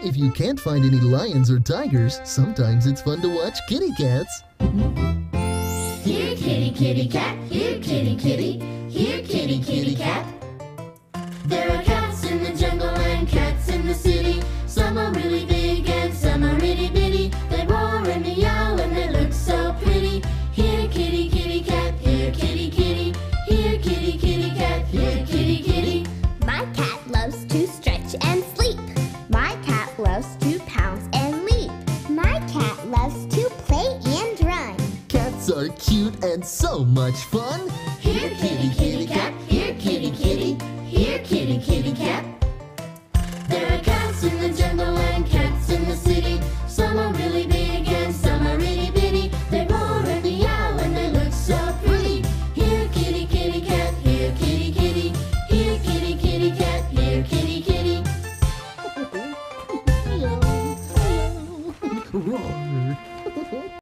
If you can't find any lions or tigers, sometimes it's fun to watch kitty cats. Here, kitty, kitty cat. Here, kitty, kitty. Here, kitty, kitty cat. There are cats in the jungle and cats in the city. Some are really big and some are itty bitty. They roar and meow and they look so pretty. Here, kitty, kitty cat. Here, kitty, kitty. Here, kitty, kitty cat. Here, kitty, kitty. My cat loves to stretch and sleep. My cat loves to pounce and leap. My cat loves to play and run. Cats are cute and so much fun. Here, kitty, kitty cat. Here, kitty, kitty. Here, kitty, kitty cat. There are cats in the jungle and cats in the city. Some are really big and some are itty bitty. They roar and meow and they look so pretty. Here, kitty, kitty cat. Here, kitty, kitty. Here, kitty, kitty cat. Here, kitty, kitty. Roar.